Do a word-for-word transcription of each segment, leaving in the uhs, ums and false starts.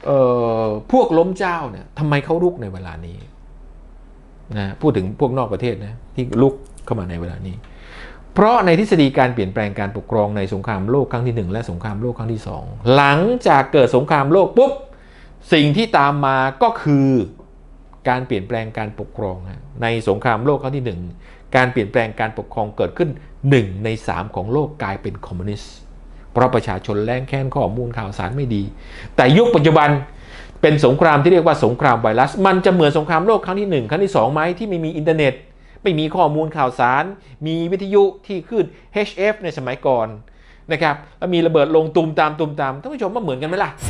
พวกล้มเจ้าเนี่ยทำไมเขาลุกในเวลานี้นะพูดถึงพวกนอกประเทศนะที่ลุกเข้ามาในเวลานี้เพราะในทฤษฎีการเปลี่ยนแปลงการปกครองในสงครามโลกครั้งที่หนึ่งและสงครามโลกครั้งที่สองหลังจากเกิดสงครามโลกปุ๊บสิ่งที่ตามมาก็คือการเปลี่ยนแปลงการปกครองในสงครามโลกครั้งที่หนึ่งการเปลี่ยนแปลงการปกครองเกิดขึ้นหนึ่งในสามของโลกกลายเป็นคอมมิวนิสต์เพราะประชาชนแรงแค้นข้อมูลข่าวสารไม่ดีแต่ยุคปัจจุบันเป็นสงครามที่เรียกว่าสงครามไวรัสมันจะเหมือนสงครามโลกครั้งที่หนึ่งครั้งที่สองไหมที่ไม่มีอินเทอร์เน็ตไม่มีข้อมูลข่าวสารมีวิทยุที่คลื่น เอช เอฟ ในสมัยก่อนนะครับแล้วมีระเบิดลงตุมตามตุมตามท่านผู้ชมว่าเหมือนกันไหมล่ะ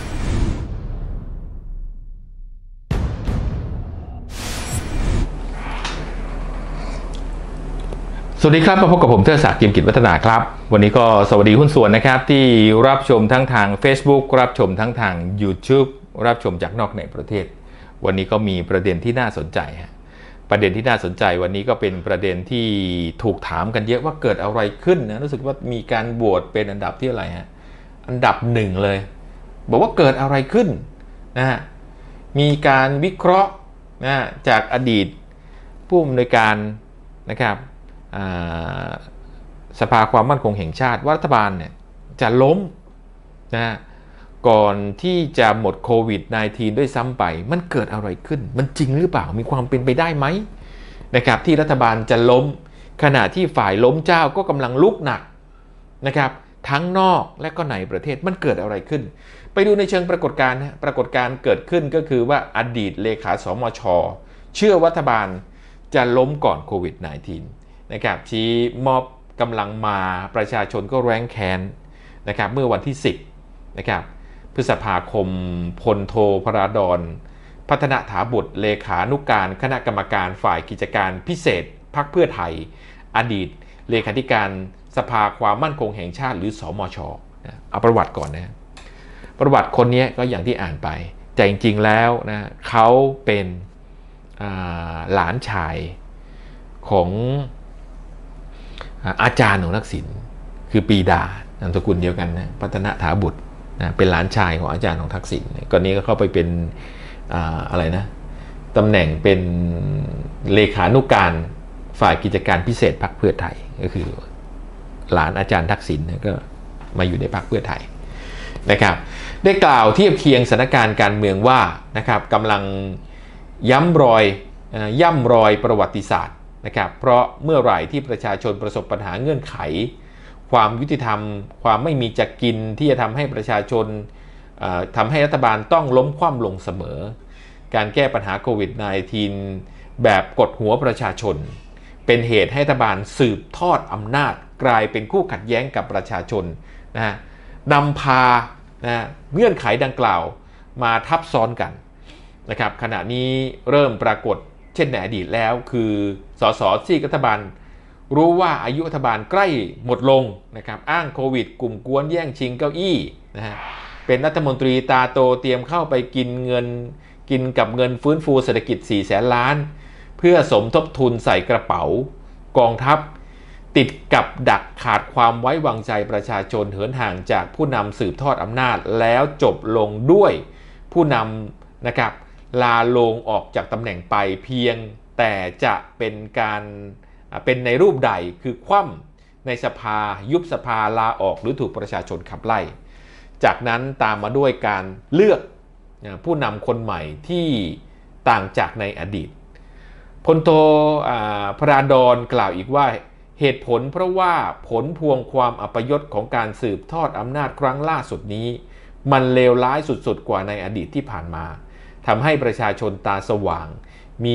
สวัสดีครับมาพบกับผมเทิดศักดิ์ เจียมกิจวัฒนาครับวันนี้ก็สวัสดีหุ้นส่วนนะครับที่รับชมทั้งทาง Facebook รับชมทั้งทาง YouTube รับชมจากนอกในประเทศวันนี้ก็มีประเด็นที่น่าสนใจฮะประเด็นที่น่าสนใจวันนี้ก็เป็นประเด็นที่ถูกถามกันเยอะว่าเกิดอะไรขึ้นนะรู้สึกว่ามีการโหวตเป็นอันดับที่อะไรฮะอันดับหนึ่งเลยบอกว่าเกิดอะไรขึ้นนะฮะมีการวิเคราะห์นะจากอดีตผู้อำนวยการนะครับสภาความมั่นคงแห่งชาติว่ารัฐบาลเนี่ยจะล้มนะก่อนที่จะหมดโควิด สิบเก้า ด้วยซ้ำไปมันเกิดอะไรขึ้นมันจริงหรือเปล่ามีความเป็นไปได้ไหมนะครับที่รัฐบาลจะล้มขณะที่ฝ่ายล้มเจ้าก็กำลังลุกหนักนะครับทั้งนอกและก็ในประเทศมันเกิดอะไรขึ้นไปดูในเชิงปรากฏการณ์นะปรากฏการณ์เกิดขึ้นก็คือว่าอดีตเลขาสมช.เชื่อรัฐบาลจะล้มก่อนโควิด สิบเก้านะครับชี้มอบกำลังมาประชาชนก็แร้งแค้นนะครับเมื่อวันที่สิบนะครับพฤษภาคมพลโทพราดรพัฒนาถาบุตรเลขานุการคณะกรรมการฝ่ายกิจการพิเศษพรรคเพื่อไทยอดีตเลขาธิการสภาความมั่นคงแห่งชาติหรือสมช.นะเอาประวัติก่อนนะประวัติคนนี้ก็อย่างที่อ่านไปแต่จริงๆแล้วนะเขาเป็นหลานชายของอาจารย์ของทักษิณคือปีดานามสกุลเดียวกันนะพัฒนาถาบุตรนะเป็นหลานชายของอาจารย์ของทักษิณก่อนนี้ก็เข้าไปเป็น อ, อะไรนะตำแหน่งเป็นเลขานุการฝ่ายกิจการพิเศษพรรคเพื่อไทยก็คือหลานอาจารย์ทักษิณก็มาอยู่ในพรรคเพื่อไทยนะครับได้กล่าวเทียบเคียงสถานการณ์การเมืองว่านะครับกำลังย้ำรอยย่ำรอยประวัติศาสตร์นะครับเพราะเมื่อไหร่ที่ประชาชนประสบปัญหาเงื่อนไขความยุติธรรมความไม่มีจะกินที่จะทำให้ประชาชนทำให้รัฐบาลต้องล้มคว่ำลงเสมอการแก้ปัญหาโควิด สิบเก้า แบบกดหัวประชาชนเป็นเหตุให้รัฐบาลสืบทอดอำนาจกลายเป็นคู่ขัดแย้งกับประชาชนนะฮะนำพานะเงื่อนไขดังกล่าวมาทับซ้อนกันนะครับขณะนี้เริ่มปรากฏเช่นในอดีตแล้วคือสสซีกรัฐบาลรู้ว่าอายุรัฐบาลใกล้หมดลงนะครับอ้างโควิดกลุ่มกวนแย่งชิงเก้าอี้นะฮะเป็นรัฐมนตรีตาโตเตรียมเข้าไปกินเงินกินกับเงินฟื้นฟูเศรษฐกิจสี่แสนล้านเพื่อสมทบทุนใส่กระเป๋ากองทัพติดกับดักขาดความไว้วางใจประชาชนเหินห่างจากผู้นำสืบทอดอำนาจแล้วจบลงด้วยผู้นำนะครับลาลงออกจากตำแหน่งไปเพียงแต่จะเป็นการเป็นในรูปใดคือคว่ำในสภายุบสภาลาออกหรือถูกประชาชนขับไล่จากนั้นตามมาด้วยการเลือกผู้นำคนใหม่ที่ต่างจากในอดีตพลโทพราดรกล่าวอีกว่าเหตุผลเพราะว่าผลพวงความอัปยศของการสืบทอดอำนาจครั้งล่าสุดนี้มันเลวร้ายสุดๆกว่าในอดีตที่ผ่านมาทำให้ประชาชนตาสว่างมี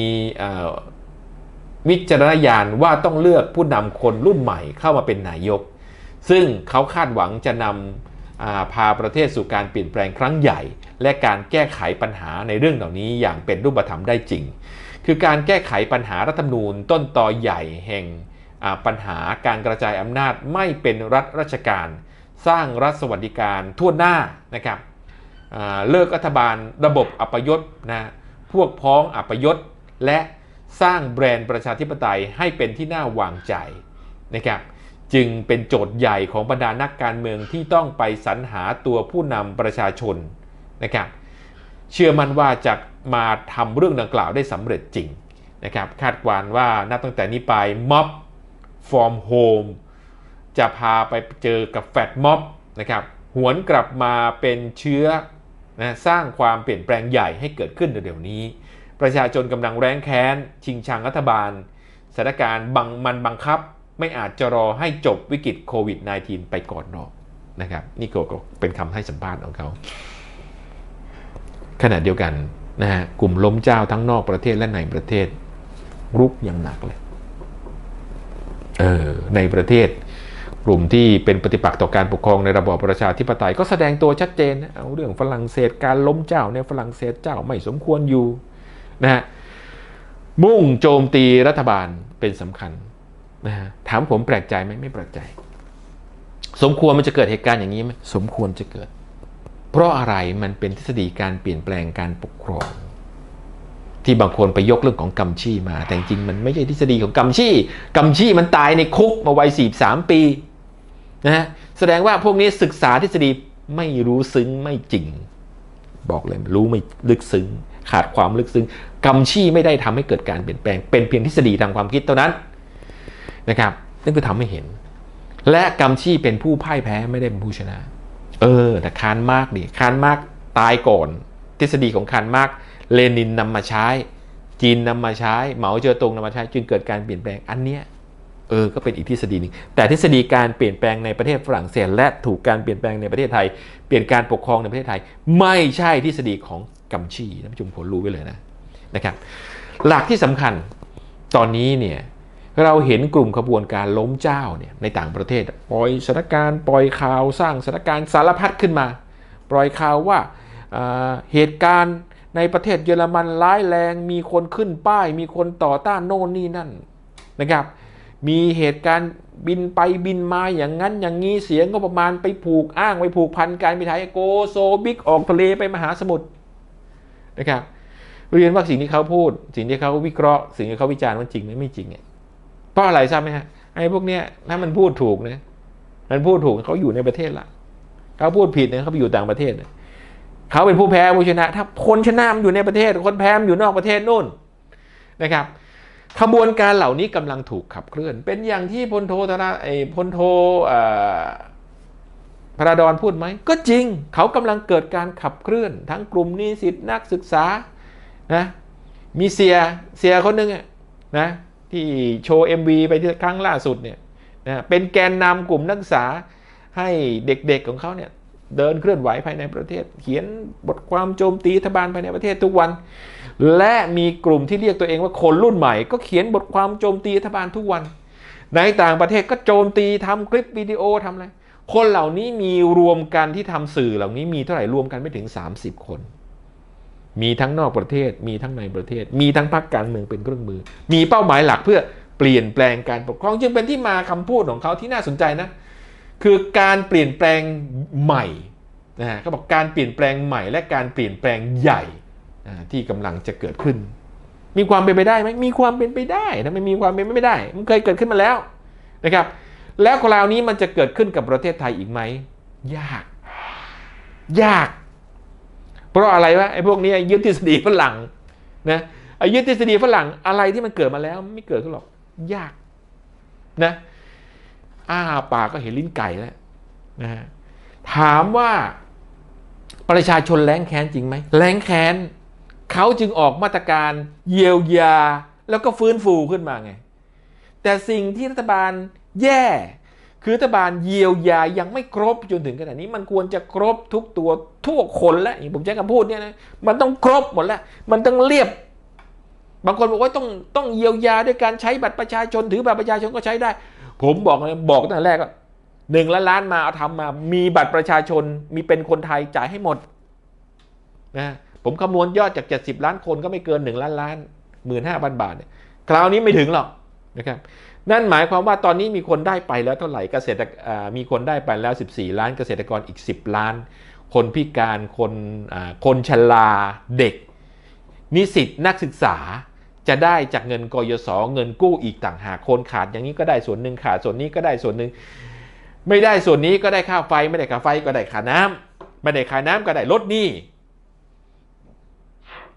วิจารณญาณว่าต้องเลือกผู้นำคนรุ่นใหม่เข้ามาเป็นนายกซึ่งเขาคาดหวังจะนำพาประเทศสู่การเปลี่ยนแปลงครั้งใหญ่และการแก้ไขปัญหาในเรื่องเหล่านี้อย่างเป็นรูปธรรมได้จริงคือการแก้ไขปัญหารัฐธรรมนูญต้นตอใหญ่แห่งปัญหาการกระจายอำนาจไม่เป็นรัฐราชการสร้างรัฐสวัสดิการทั่วหน้านะครับเลิกรัฐบาลระบบอัปยศนะพวกพ้องอัปยศและสร้างแบรนด์ประชาธิปไตยให้เป็นที่น่าวางใจนะครับจึงเป็นโจทย์ใหญ่ของบรรดานักการเมืองที่ต้องไปสรรหาตัวผู้นำประชาชนนะครับเชื่อมั่นว่าจะมาทำเรื่องดังกล่าวได้สำเร็จจริงนะครับคาดการณ์ว่านับตั้งแต่นี้ไปม็อบฟอร์มโฮมจะพาไปเจอกับแฟตม็อบนะครับหวนกลับมาเป็นเชื้อนะสร้างความเปลี่ยนแปลงใหญ่ให้เกิดขึ้นเดี๋ยวนี้ประชาชนกำลังแร้งแค้นชิงชังรัฐบาลสถานการณ์บังมันบังคับไม่อาจจะรอให้จบวิกฤตโควิด สิบเก้า ไปก่อนหรอกนะครับนี่ก็เป็นคำให้สัมภาษณ์ของเขาขณะเดียวกันนะฮะกลุ่มล้มเจ้าทั้งนอกประเทศและในประเทศรุกอย่างหนักเลยเออในประเทศกลุ่มที่เป็นปฏิปักษ์ต่อการปกครองในระบอบประชาธิปไตยก็แสดงตัวชัดเจนนะเอาเรื่องฝรั่งเศสการล้มเจ้าเนี่ยฝรั่งเศสเจ้าไม่สมควรอยู่นะฮะมุ่งโจมตีรัฐบาลเป็นสำคัญนะฮะถามผมแปลกใจไหมไม่แปลกใจสมควรมันจะเกิดเหตุการณ์อย่างนี้ไหมสมควรจะเกิดเพราะอะไรมันเป็นทฤษฎีการเปลี่ยนแปลงการปกครองที่บางคนไปยกเรื่องของกัมชี่มาแต่จริงๆมันไม่ใช่ทฤษฎีของกัมชี่กัมชี่มันตายในคุกมาวัยสี่สิบสามปีนะฮะแสดงว่าพวกนี้ศึกษาทฤษฎีไม่รู้ซึ้งไม่จริงบอกเลยรู้ไม่ลึกซึ้งขาดความลึกซึ้งกัมชี่ไม่ได้ทำให้เกิดการเปลี่ยนแปลงเป็นเพียงทฤษฎีทางความคิดเท่านั้นนะครับนั่นคือทำให้เห็นและกัมชี่เป็นผู้พ่ายแพ้ไม่ได้เป็นผู้ชนะเออแต่คาร์ลมาร์กดิคาร์ลมาร์กตายก่อนทฤษฎีของคาร์ลมาร์กเลนินนำมาใช้จีนนำมาใช้เหมาเจ๋อตงนำมาใช้จึงเกิดการเปลี่ยนแปลงอันเนี้ยเออก็เป็นอีกทฤษฎีนึงแต่ทฤษฎีการเปลี่ยนแปลงในประเทศฝรั่งเศสและถูกการเปลี่ยนแปลงในประเทศไทยเปลี่ยนการปกครองในประเทศไทยไม่ใช่ทฤษฎีของกัมชี่ท่านผู้ชมควรรู้ไว้เลยนะนะครับหลักที่สำคัญตอนนี้เนี่ยเราเห็นกลุ่มขบวนการล้มเจ้าเนี่ยในต่างประเทศปล่อยสถานการณ์ปล่อยข่าวสร้างสถานการณ์สารพัดขึ้นมาปล่อยข่าวว่าเหตุการณ์ในประเทศเยอรมันร้ายแรงมีคนขึ้นป้ายมีคนต่อต้านโน่นนี่นั่นนะครับมีเหตุการณ์บินไปบินมาอย่างนั้นอย่างนี้เสียงก็ประมาณไปผูกอ้างไปผูกพันการบินไทยโกโซบิกออกทะเลไปมหาสมุทรนะครับเรียนว่าสิ่งที่เขาพูดสิ่งที่เขาวิเคราะห์สิ่งที่เขาวิจารณ์มันจริงไหมไม่จริงไงเพราะอะไรทราบไหมฮะไอ้พวกเนี้ยถ้ามันพูดถูกนะมันพูดถูกเขาอยู่ในประเทศละเขาพูดผิดเนี่ยเขาไปอยู่ต่างประเทศเขาเป็นผู้แพ้ผู้ชนะถ้าคนชนะมันอยู่ในประเทศคนแพ้มันอยู่นอกประเทศนู่นนะครับขบวนการเหล่านี้กำลังถูกขับเคลื่อนเป็นอย่างที่พลโทธนาไอ้พลโทพระดอนพูดไหมก็จริงเขากำลังเกิดการขับเคลื่อนทั้งกลุ่มนิสิตนักศึกษานะมีเสียเสียคนหนึ่งนะที่โชว์ เอ็ม วี ไปที่ครั้งล่าสุดเนี่ยนะเป็นแกนนำกลุ่มนักศึกษาให้เด็กๆของเขาเนี่ยเดินเคลื่อนไหวภายในประเทศเขียนบทความโจมตีรัฐบาลภายในประเทศทุกวันและมีกลุ่มที่เรียกตัวเองว่าคนรุ่นใหม่ก็เขียนบทความโจมตีรัฐบาลทุกวันในต่างประเทศก็โจมตีทำคลิปวิดีโอทำอะไรคนเหล่านี้มีรวมกันที่ทำสื่อเหล่านี้มีเท่าไหร่รวมกันไม่ถึงสามสิบคนมีทั้งนอกประเทศมีทั้งในประเทศมีทั้งพรรคการเมืองเป็นเครื่องมือมีเป้าหมายหลักเพื่อเปลี่ยนแปลงการปกครองจึงเป็นที่มาคำพูดของเขาที่น่าสนใจนะคือการเปลี่ยนแปลงใหม่นะฮะเขาบอกการเปลี่ยนแปลงใหม่และการเปลี่ยนแปลงใหญ่ที่กำลังจะเกิดขึ้นมีความเป็นไปได้ไหมมีความเป็นไปได้ถ้าไม่มีความเป็นไปไม่ได้มันเคยเกิดขึ้นมาแล้วนะครับแล้วคราวนี้มันจะเกิดขึ้นกับประเทศไทยอีกไหมยากยากเพราะอะไรวะไอ้พวกนี้ยึดทฤษฎีฝรั่งนะไอ้ยึดทฤษฎีฝรั่งอะไรที่มันเกิดมาแล้วไม่เกิดขึ้นหรอกยากนะอ้าปากก็เห็นลิ้นไก่แล้วนะฮะถามว่าประชาชนแร้งแค้นจริงไหมแร้งแค้นเขาจึงออกมาตรการเยียวยาแล้วก็ฟื้นฟูขึ้นมาไงแต่สิ่งที่รัฐบาลแย่คือรัฐบาลเยียวยายังไม่ครบจนถึงขนาดนี้มันควรจะครบทุกตัวทุกคนแล้วผมใช้คำพูดเนี่ยนะมันต้องครบหมดแล้วมันต้องเรียบบางคนบอกว่าต้องต้องเยียวยาด้วยการใช้บัตรประชาชนถือบัตรประชาชนก็ใช้ได้ผมบอกเลยบอกตั้งแต่แรกก็หนึ่งล้านล้านมาเอาทำมามีบัตรประชาชนมีเป็นคนไทยจ่ายให้หมดนะผมคำนวณยอดจากเจ็ดสิบล้านคนก็ไม่เกินหนึ่งล้านล้านหมื่นห้าพันบาทเนี่ยคราวนี้ไม่ถึงหรอกนะครับนั่นหมายความว่าตอนนี้มีคนได้ไปแล้วเท่าไหร่เกษตรมีคนได้ไปแล้วสิบสี่ล้านเกษตรกรอีกสิบล้านคนพิการคนคนชราเด็กนิสิตนักศึกษาจะได้จากเงินกยศเงินกู้อีกต่างหากคนขาดอย่างนี้ก็ได้ส่วนหนึ่งขาดส่วนนี้ก็ได้ส่วนหนึ่งไม่ได้ส่วนนี้ก็ได้ค่าไฟไม่ได้ค่าไฟก็ได้ค่าน้ำไม่ได้ค่าน้ำก็ได้ลดหนี้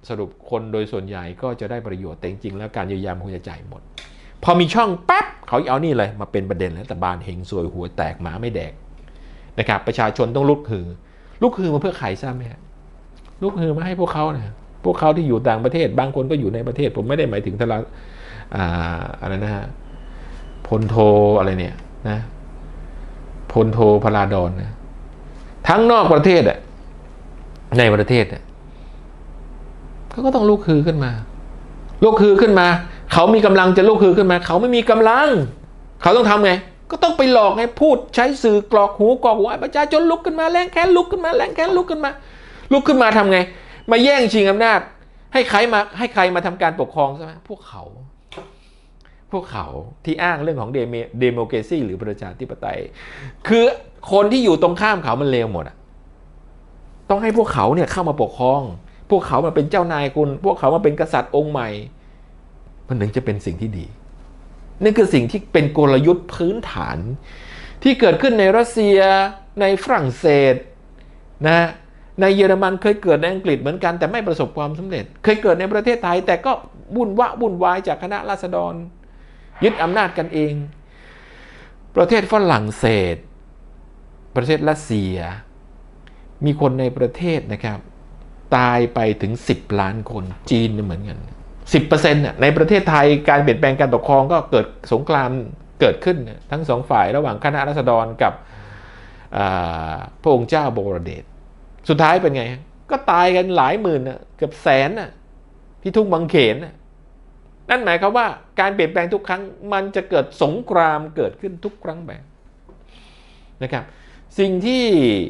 สรุปคนโดยส่วนใหญ่ก็จะได้ประโยชน์แต่จริงๆแล้วการเยียวยาควรจะจ่ายหมดพอมีช่องปั๊บเขาเอานี่เลยมาเป็นประเด็นแล้วแต่บานเฮงซวยหัวแตกหมาไม่แดกนะครับประชาชนต้องลุกฮือลุกฮือมาเพื่อใครทราบไหมฮะลุกฮือมาให้พวกเขานะพวกเขาที่อยู่ต่างประเทศบางคนก็อยู่ในประเทศผมไม่ได้หมายถึงทลาอ่าอะไรนะฮะพลโทอะไรเนี่ยนะพลโทพลาดอนนะทั้งนอกประเทศอ่ะในประเทศอ่ะเขาก็ต้องลุกฮือขึ้นมาลุกฮือขึ้นมาเขามีกำลังจะลุกฮือขึ้นมาเขาไม่มีกำลังเขาต้องทำไงก็ต้องไปหลอกไงพูดใช้สื่อกรอกหูกรอกหัวประชาชนลุกขึ้นมาแรงแค้นลุกขึ้นมาแรงแค้นลุกขึ้นมาลุกขึ้นมาทำไงมาแย่งชิงอำนาจให้ใครมาให้ใครมาทำการปกครองใช่ไหมพวกเขาพวกเขาที่อ้างเรื่องของเดโมเดโมคราซีหรือประชาธิปไตยคือคนที่อยู่ตรงข้ามเขามันเลวหมดอ่ะต้องให้พวกเขาเนี่ยเข้ามาปกครองพวกเขามาเป็นเจ้านายคุณพวกเขามาเป็นกษัตริย์องค์ใหม่มันถึงจะเป็นสิ่งที่ดีนี่คือสิ่งที่เป็นกลยุทธ์พื้นฐานที่เกิดขึ้นในรัสเซียในฝรั่งเศสนะในเยอรมันเคยเกิดในอังกฤษเหมือนกันแต่ไม่ประสบความสำเร็จเคยเกิดในประเทศไทยแต่ก็วุ่นวะวุ่นวายจากคณะราษฎรยึดอำนาจกันเองประเทศฝรั่งเศสประเทศรัสเซียมีคนในประเทศนะครับตายไปถึงสิบล้านคนจีนเหมือนกัน สิบเปอร์เซ็นต์ ในประเทศไทยการเปลี่ยนแปลงการปกครองก็เกิดสงครามเกิดขึ้นทั้งสองฝ่ายระหว่างคณะราษฎรกับพระองค์เจ้าบวรเดชสุดท้ายเป็นไงก็ตายกันหลายหมื่นเกือบแสนที่ทุ่งบางเขนนั่นหมายความว่าการเปลี่ยนแปลงทุกครั้งมันจะเกิดสงครามเกิดขึ้นทุกครั้งแบบนะครับสิ่งที่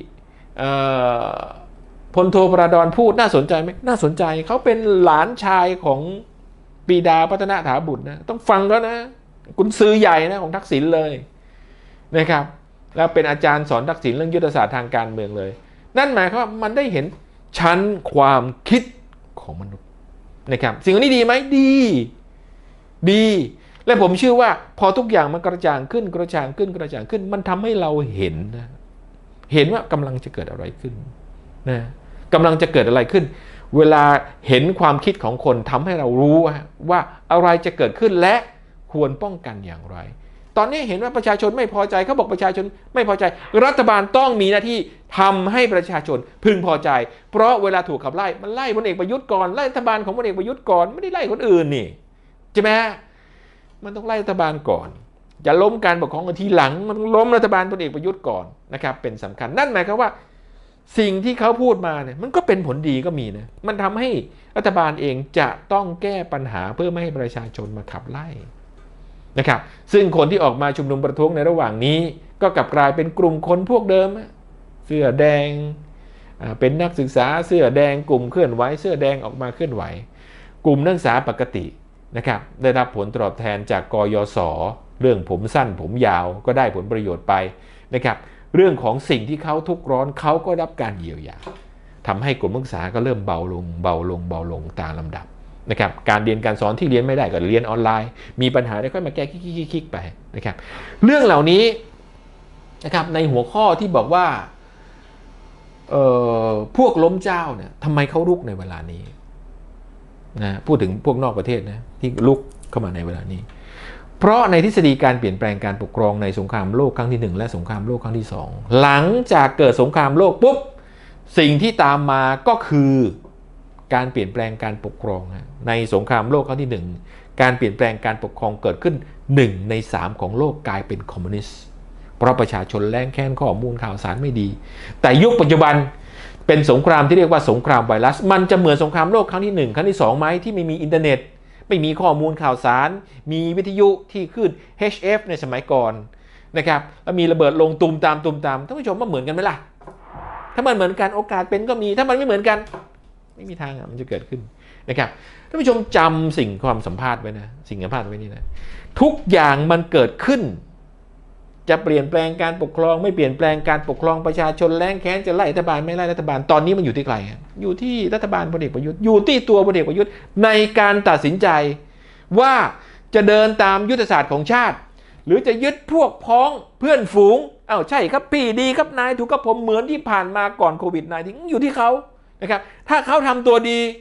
พลโทพระดอนพูดน่าสนใจไหมน่าสนใจเขาเป็นหลานชายของปรีดาพัฒนาถาบุตรนะต้องฟังแล้วนะกุญซือใหญ่นะของทักษิณเลยนะครับแล้วเป็นอาจารย์สอนทักษิณเรื่องยุทธศาสตร์ทางการเมืองเลยนั่นหมายความว่ามันได้เห็นชั้นความคิดของมนุษย์นะครับสิ่งนี้ดีไหมดีดีและผมเชื่อว่าพอทุกอย่างมันกระจ่างขึ้นกระจ่างขึ้นกระจ่างขึ้นมันทำให้เราเห็นนะเห็นว่ากำลังจะเกิดอะไรขึ้นนะกำลังจะเกิดอะไรขึ้นเวลาเห็นความคิดของคนทำให้เรารู้ว่าอะไรจะเกิดขึ้นและควรป้องกันอย่างไรตอนนี้เห็นว่าประชาชนไม่พอใจเขาบอกประชาชนไม่พอใจรัฐบาลต้องมีหน้าที่ทำให้ประชาชนพึงพอใจเพราะเวลาถูกขับไล่มันไล่พลเอกประยุทธ์ก่อนไล่รัฐบาลของพลเอกประยุทธ์ก่อนไม่ได้ไล่คนอื่นนี่ใช่ไหมมันต้องไล่รัฐบาลก่อนอย่าล้มการปกครองทีหลังมันต้องล้มรัฐบาลพลเอกประยุทธ์ก่อนนะครับเป็นสำคัญนั่นหมายความว่าสิ่งที่เขาพูดมาเนี่ยมันก็เป็นผลดีก็มีนะมันทำให้รัฐบาลเองจะต้องแก้ปัญหาเพื่อไม่ให้ประชาชนมาขับไล่นะครับซึ่งคนที่ออกมาชุมนุมประท้วงในระหว่างนี้ก็กลับกลายเป็นกลุ่มคนพวกเดิมเสื้อแดงเป็นนักศึกษาเสื้อแดงกลุ่มเคลื่อนไหวเสื้อแดงออกมาเคลื่อนไหวกลุ่มนักศึกษาปกตินะครับได้รับผลตอบแทนจากกยศเรื่องผมสั้นผมยาวก็ได้ผลประโยชน์ไปนะครับเรื่องของสิ่งที่เขาทุกข์ร้อนเขาก็รับการเยียวยาทำให้กลุ่มนักศึกษาก็เริ่มเบาลงเบาลงเบาลงตามลำดับนะครับการเรียนการสอนที่เรียนไม่ได้ก็เรียนออนไลน์มีปัญหาได้ค่อยมาแก้คิกๆไปนะครับเรื่องเหล่านี้นะครับในหัวข้อที่บอกว่าเอ่อพวกล้มเจ้าเนี่ยทำไมเขาลุกในเวลานี้นะพูดถึงพวกนอกประเทศนะที่ลุกเข้ามาในเวลานี้เพราะในทฤษฎีการเปลี่ยนแปลงการปกครองในสงครามโลกครั้งที่หนึ่งและสงครามโลกครั้งที่สองหลังจากเกิดสงครามโลกปุ๊บสิ่งที่ตามมาก็คือการเปลี่ยนแปลงการปกครองในสงครามโลกครั้งที่หนึ่งการเปลี่ยนแปลงการปกครองเกิดขึ้นหนึ่งในสามของโลกกลายเป็นคอมมิวนิสต์เพราะประชาชนแรงแค้นข้อมูลข่าวสารไม่ดีแต่ยุคปัจจุบันเป็นสงครามที่เรียกว่าสงครามไวรัสมันจะเหมือนสงครามโลกครั้งที่หนึ่งครั้งที่สองไหมที่ไม่มีอินเทอร์เน็ตไม่มีข้อมูลข่าวสารมีวิทยุที่ขึ้น เอช เอฟ ในสมัยก่อนนะครับแล้วมีระเบิดลงตุมตามตุมตามท่านผู้ชมว่าเหมือนกันไหมล่ะถ้ามันเหมือนกันโอกาสเป็นก็มีถ้ามันไม่เหมือนกันไม่มีทางมันจะเกิดขึ้นนะครับท่านผู้ชมจำสิ่งความสัมภาษณ์ไว้นะสิ่งสัมภาษณ์ไว้นี่นะทุกอย่างมันเกิดขึ้นจะเปลี่ยนแปลงการปกครองไม่เปลี่ยนแปลงการปกครองประชาชนแรงแค้นจะไล่รัฐบาลไม่ไล่รัฐบาลตอนนี้มันอยู่ที่ใครอยู่ที่รัฐบาลพลเอกประยุทธ์อยู่ที่ตัวพลเอกประยุทธ์ในการตัดสินใจว่าจะเดินตามยุทธศาสตร์ของชาติหรือจะยึดพวกพ้องเพื่อนฝูงอ้าวใช่ครับพี่ดีครับนายถูกกับผมเหมือนที่ผ่านมาก่อนโควิด สิบเก้า อยู่ที่เขานะครับถ้าเขาทำตัวดี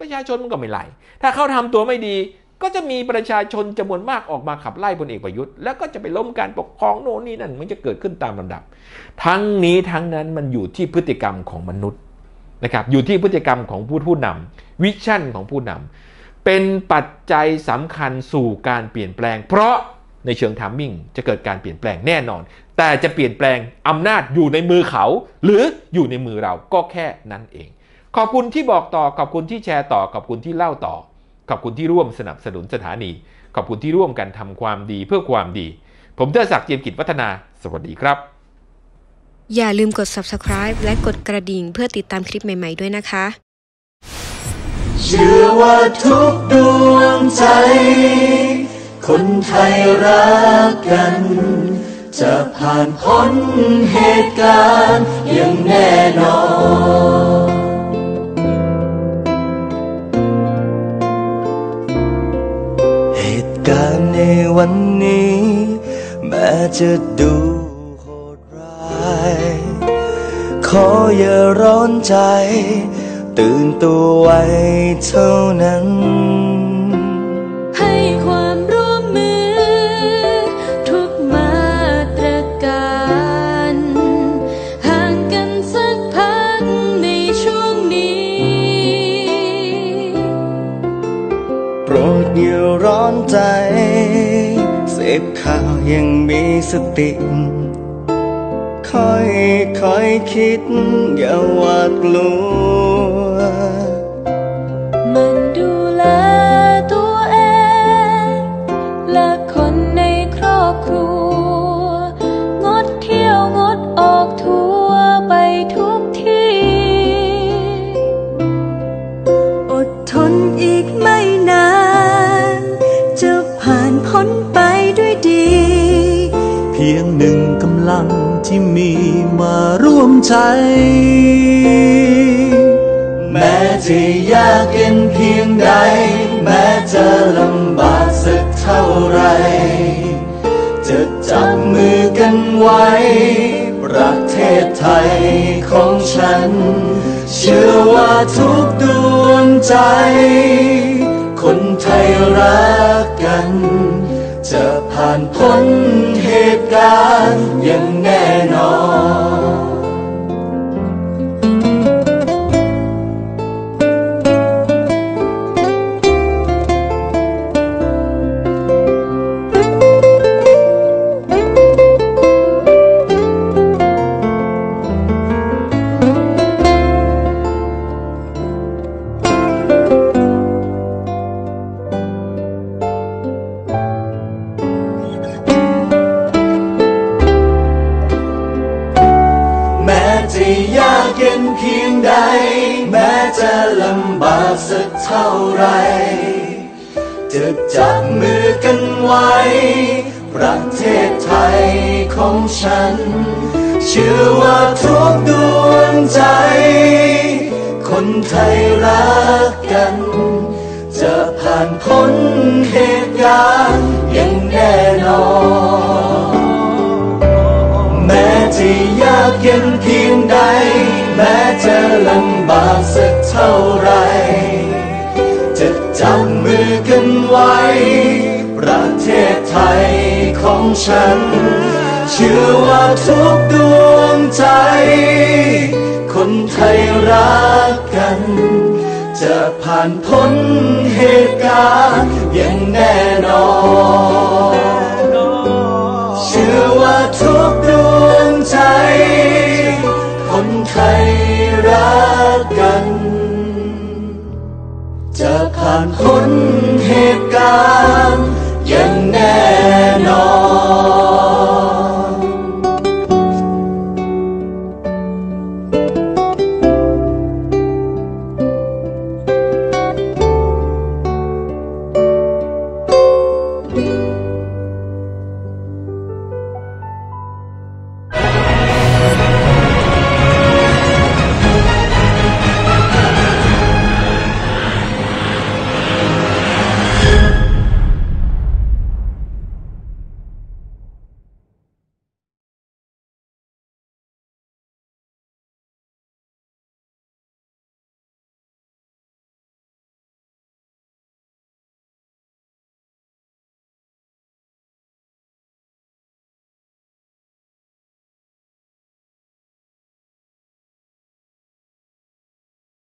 ประชาชนมันก็ไม่ไล่ถ้าเขาทำตัวไม่ดีก็จะมีประชาชนจำนวนมากออกมาขับไล่พลเอกประยุทธ์แล้วก็จะไปล้มการปกครองโน่นนี่นั่นมันจะเกิดขึ้นตามลำดับทั้งนี้ทั้งนั้นมันอยู่ที่พฤติกรรมของมนุษย์นะครับอยู่ที่พฤติกรรมของผู้ผู้นำวิชั่นของผู้นำเป็นปัจจัยสำคัญสู่การเปลี่ยนแปลงเพราะในเชิงไทมิ่งจะเกิดการเปลี่ยนแปลงแน่นอนแต่จะเปลี่ยนแปลงอำนาจอยู่ในมือเขาหรืออยู่ในมือเราก็แค่นั้นเองขอบคุณที่บอกต่อขอบคุณที่แชร์ต่อขอบคุณที่เล่าต่อขอบคุณที่ร่วมสนับสนุนสถานีขอบคุณที่ร่วมกันทำความดีเพื่อความดีผมเทอศักดิ์ เจียมกิจวัฒนาสวัสดีครับอย่าลืมกด ซับสไครบ์ และกดกระดิ่งเพื่อติดตามคลิปใหม่ๆด้วยนะคะเชื่อว่าทุกดวงใจคนไทยรักกันจะผ่านพ้นเหตุการณ์อย่างแน่นอนเหตุการณ์ในวันนี้แม้จะดูโหดร้ายขออย่าร้อนใจตื่นตัวไว้เท่านั้นให้ความร่วมมือทุกมาตรการห่างกันสักพักในช่วงนี้โปรดอย่าร้อนใจเสพข่าวยังมีสติค่อยค่อยคิดอย่าหวาดกลัวมันดูแลตัวเองและคนในครอบครัวงดเที่ยวงดออกทัวร์ไปทุกที่อดทนอีกไม่นานจะผ่านพ้นไปด้วยดีเพียงหนึ่งกำลังที่มีมาร่วมใจแม้จะยากเย็นเพียงใดแม้จะลำบากสักเท่าไรจะจับมือกันไว้ประเทศไทยของฉันเชื่อว่าทุกดวงใจคนไทยรักกันจะผ่านพ้นเหตุการณ์อย่างแน่นอนเย็นเพียงใดแม้จะลำบากสักเท่าไรจะจับมือกันไว้ประเทศไทยของฉันเชื่อว่าทุกดวงใจคนไทยรักกันจะผ่านพ้นเหตุการณ์อย่างแน่นอนแม้จะยากเย็นเพียงใดแม้จะลำบากสักเท่าไรจะจับมือกันไว้ประเทศไทยของฉันเชื่อว่าทุกดวงใจคนไทยรักกันจะผ่านพ้นเหตุการณ์อย่างแน่นอนเชื่อว่าทุกดวงใจคนไทยรักกันจะผ่านพ้นเหตุการณ์